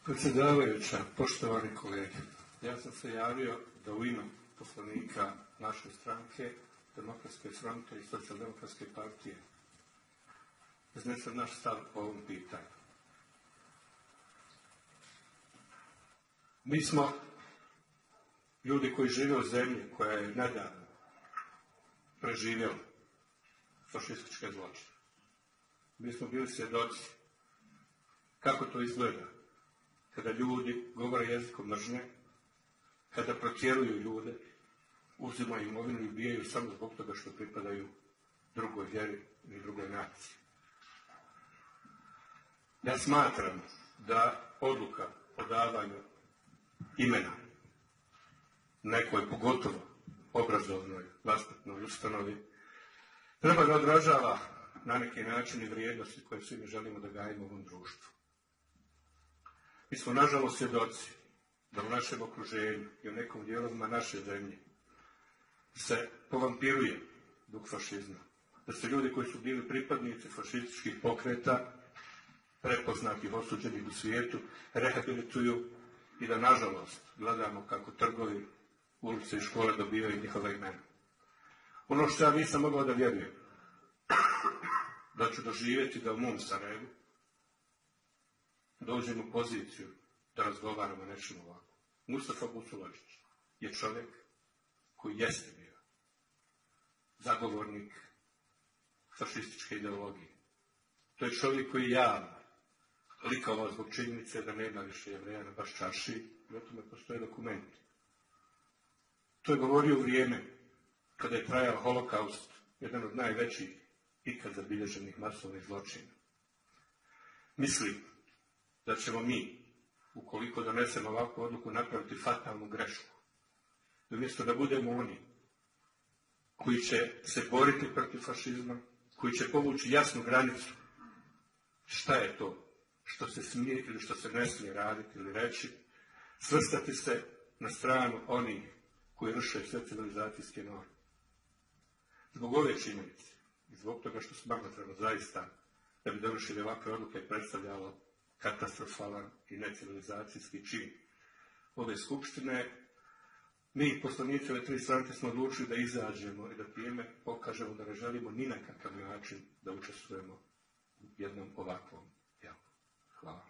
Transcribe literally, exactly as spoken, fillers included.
Predsjedavajuća, poštovani kolege, ja sam se javio da u ime poslanika naše stranke, Demokratske fronte i Socijaldemokratske partije iznesem naš stav po ovom pitanju. Mi smo ljudi koji žive u zemlji koja je nedavno preživjela fašističke zločine. Mi smo bili svjedoci kako to izgleda kada ljudi govore jezikom mržnje, kada protjeruju ljude, uzimaju imovinu i ubijaju samo zbog toga što pripadaju drugoj vjeri ili drugoj naciji. Ja smatram da odluka o davanju imena nekoj, pogotovo obrazovnoj, vaspitnoj ustanovi, treba da odražava na neki način i vrijednosti koje svi mi želimo da gajimo u ovom društvu. Mi smo nažalost svjedoci da u našem okruženju i u nekom dijelovima naše zemlje se povampiruje duh fašizma. Da se ljudi koji su bili pripadnici fašističkih pokreta, prepoznatih, osuđenih u svijetu, rehabilituju i da nažalost gledamo kako trgovi, ulice i škole dobivaju njihova imena. Ono što ja nisam mogao da vjerujem, da ću doživjeti da u mom Sarajevu dođem u poziciju da razgovaramo o nečemu ovako. Mustafa Buculović je čovjek koji jeste bio zagovornik fašističke ideologije. To je čovjek koji je javno likovao zbog činjenice da nema više Jevreja na baš čaršiji i o tome postoje dokumenti. To je govorio u vrijeme kada je trajao holokaust, jedan od najvećih ikad zabilježenih masovnih zločina. Mislim da ćemo mi, ukoliko donesemo ovakvu odluku, napraviti fatalnu grešku. Umjesto da budemo oni koji će se boriti protiv fašizma, koji će povući jasnu granicu šta je to što se smije ili što se ne smije raditi ili reći, svrstati se na stranu onih koji ruše sve civilizacijske norme. Zbog ove činjenice i zbog toga što smatramo zaista da bi donošenje ovakve odluke predstavljalo katastrofalan i necivilizacijski čin ove skupštine, mi, poslanici ove tri stranke, smo odlučili da izađemo i da time pokažemo da ne želimo ni na kakav način da učestvujemo u jednom ovakvom javu. Hvala.